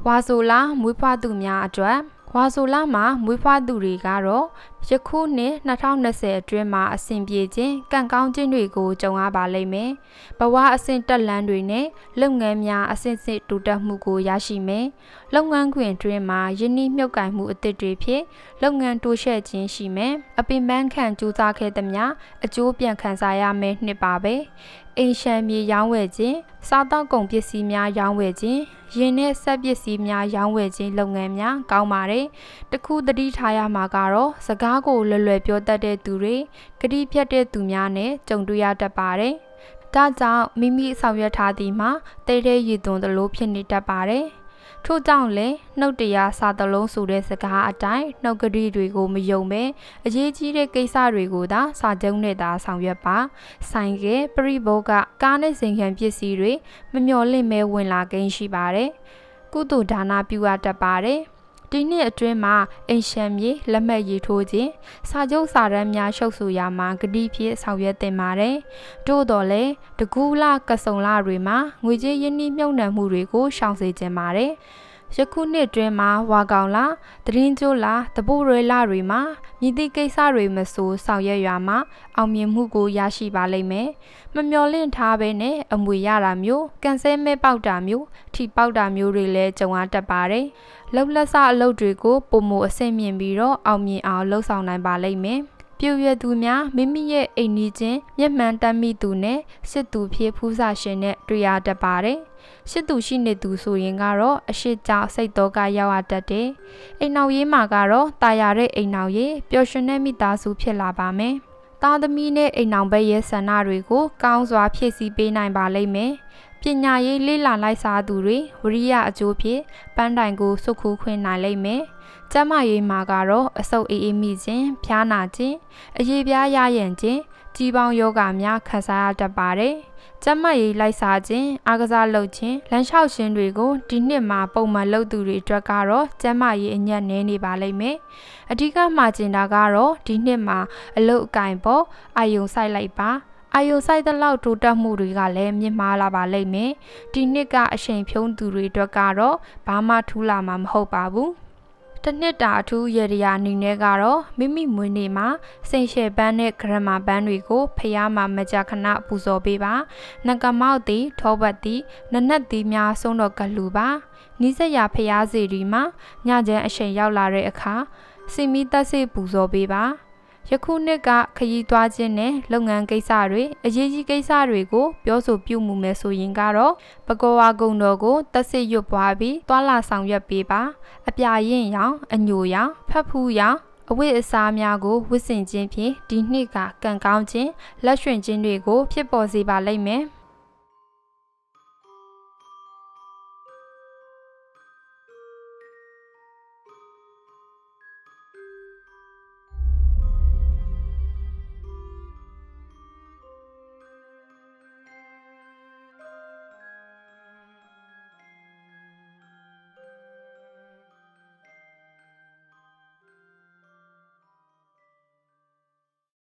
ဝါဆိုလာမွေးဖွားသူများအတွက်ဝါဆိုလာမှာမွေးဖွားသူတွေကတော့ယခုနှစ်2020အတွင်းမှာအဆင်ပြေခြင်းကံကောင်းခြင်းတွေကိုကြုံရပါလိမ့်မယ်။ဘဝအဆင့်တက်လန်းတွေနဲ့လုပ်ငန်းများအဆင့်ဆင့်တိုးတက်မှုကိုရရှိမယ်။လုပ်ငန်းခွင်တွင်မှာယင်းနှိမ့်မြုပ်ကိုင်မှုအသစ်တွေဖြင့်လုပ်ငန်းတိုးချဲ့ခြင်းရှိမယ်။အပင်ပန်းခံကြိုးစားခဲ့သမျှအကျိုးပြန်ခံစားရမယ်နှစ်ပါပဲ။အိမ်ရှံမြေရောင်းဝယ်ခြင်းစားသောက်ကုန်ပစ္စည်းများရောင်းဝယ်ခြင်းယင်းနဲ့ဆက်ပစ္စည်းများရောင်းဝယ်ခြင်းလုပ်ငန်းများကောင်းပါတယ်။တခုသတိထားရမှာကတော့စကားကိုလွယ်လွယ်ပြောတတ်တဲ့သူတွေဂတိဖြတ်တဲ့သူများနဲ့ကြုံတွေ့ရတတ်ပါတယ်။ဒါကြောင့်မိမိဆောင်ရွက်ထားသည်မှာတိတ်တဲ့ရည်သွန်းသလိုဖြစ်နေတတ်ပါတယ်။ထို့ကြောင့်လည်းနှုတ်တရားစာသလုံးဆိုတဲ့စကားအတိုင်းနှုတ်ကတိတွေကိုမယုံပဲအရေးကြီးတဲ့ကိစ္စတွေကိုသာစာချုပ်နဲ့သာဆောင်ရွက်ပါဆိုင်ကပရိဘောကကားနဲ့စင်ခံပစ္စည်းတွေမမျှော်လင့်မဲဝင်လာကိန်းရှိပါတယ်ကုသိုလ်ဒါနပြုရတတ်ပါတယ်ဒီနှစ်အတွင်းမှာအိမ်ရှံမြေလက်မှတ်ရေးထိုးခြင်းစာချုပ်စာတမ်းများရှုပ်ဆိုရမှာဂတိဖြစ်ဆောင်ရွက်တင်ပါတယ်။သို့တော်လည်းတကူးလကဆုံလတွေမှာငွေကြေးရင်းနှီးမြှုပ်နှံမှုတွေကိုရှောင်စေခြင်းပါတယ်။ယခုနှစ်အတွင်းမှာဝါကောင်လသတင်းကျိုးလတပိုးရဲလတွေမှာမြည်သည့်ကိစ္စတွေမဆိုဆောင်ရွက်ရမှာအောင်မြင်မှုကိုရရှိပါလိမ့်မယ်။မမျှော်လင့်ထားဘဲနဲ့အမွေရတာမျိုးကန်ဆယ်မဲပေါက်တာမျိုးထိပေါက်တာမျိုးတွေလည်းကြုံရတတ်ပါတယ်။လှုပ်လက်စအလုပ်တွေကိုပုံမအဆင့်မြင့်ပြီးတော့အောင်မြင်အောင်လှုပ်ဆောင်နိုင်ပါလိမ့်မယ်။ပြည့်ရသူများမိမိရဲ့အိမ်နီးချင်းမျက်မှန်တမ်းမိသူနဲ့စစ်သူဖြစ်ဖူးစာရှင်နဲ့တွေ့ရတတ်ပါတယ်။စစ်သူရှိနေသူဆိုရင်ကတော့အရှိကြောင့်စိတ်တော့ကရောက်ရတတ်တယ်။အိမ်နောက်ရေးမှာကတော့တာယာတဲ့အိမ်နောက်ရေးပျော်ရွှင်တဲ့မိသားစုဖြစ်လာပါမယ်။သားသမီးနဲ့အိမ်နောက်ဘက်ရဲ့ဆန္ဒတွေကိုကောင်းစွာဖြည့်ဆည်းပေးနိုင်ပါလိမ့်မယ်။ပညာရေးလေ့လာလိုက်စားသူတွေဝရိယအကျိုးဖြင့်ပန်းတိုင်ကိုစုခုခွင့်နိုင်လိမ့်မယ်။ကျမရေးမှာကတော့အဆုတ်အေးအေးမိခြင်းဖျားနာခြင်းအရေးပြားရရန်ခြင်းကြီးပေါင်းယောဂများခံစားရတတ်ပါတယ်။ကျမရေးလိုက်စားခြင်းအားကစားလုပ်ခြင်းလမ်းလျှောက်ခြင်းတွေကိုဒီနှစ်မှာပုံမှန်လုပ်သူတွေအတွက်ကတော့ကျမရေးအညံ့နေနေပါလိမ့်မယ်။အဓိကမှာကျင်တာကတော့ဒီနှစ်မှာအလုတ်အကင်ပေါ်အာယုံဆိုင်လိုက်ပါအာယုံဆိုင်တဲ့လောက်တိုးတက်မှုတွေကလည်းမြင့်မားလာပါလိမ့်မယ်။ဒီနှစ်ကအချိန်ဖြုံးသူတွေအတွက်ကတော့ဘာမှထူးလာမှာမဟုတ်ပါဘူး။တနှစ်တာအထူးရရအနေနဲ့ကတော့မိမိမွေးနေ့မှာစိန်ရှယ်ပန်းနဲ့ဂရမာပန်းတွေကိုဖျားမှာမကြခဏပူဇော်ပေးပါ။နဂမောက်တီထောပတ်တီနနက်တီများဆုံးတော့ကလူပါ။နီးစပ်ရာဖျားစီဒီမှာညချမ်းအချိန်ရောက်လာတဲ့အခါစီမီတက်စိပူဇော်ပေးပါ။ယခုနှစ်ကခရီးသွားခြင်းနဲ့လုပ်ငန်းကိစ္စတွေအရေးကြီးကိစ္စတွေကိုပြောဆိုပြုမှုမယ်ဆိုရင်ကတော့ပကောဝါကုံတော်ကိုတက်စစ်ရွတ်ပွားပြီးသွာလာဆောင်ရွက်ပေးပါအပြာရင်ရောင်အညိုရောင်ဖတ်ဖူးရောင်အဝတ်အစားများကိုဝတ်ဆင်ခြင်းဖြင့်ဒီနှစ်ကကံကောင်းခြင်းလက်ရွှင်ခြင်းတွေကိုဖြစ်ပေါ်စေပါလိမ့်မယ်